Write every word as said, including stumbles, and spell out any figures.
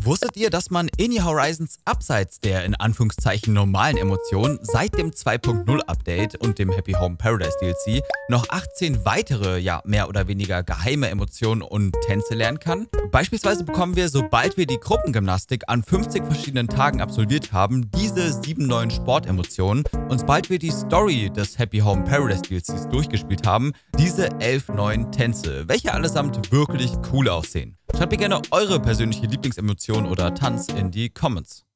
Wusstet ihr, dass man in Horizons abseits der in Anführungszeichen normalen Emotionen seit dem zwei Punkt null Update und dem Happy Home Paradise D L C noch achtzehn weitere, ja mehr oder weniger geheime Emotionen und Tänze lernen kann? Beispielsweise bekommen wir, sobald wir die Gruppengymnastik an fünfzig verschiedenen Tagen absolviert haben, diese sieben neuen Sportemotionen und sobald wir die Story des Happy Home Paradise D L Cs durchgespielt haben, diese elf neuen Tänze, welche allesamt wirklich cool aussehen. Schreibt mir gerne eure persönliche Lieblingsemotion oder Tanz in die Comments.